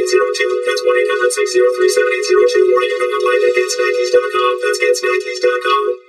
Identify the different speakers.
Speaker 1: That's 1-800-603-7802, or you can go online at getsnackeez.com. That's getsnackeez.com.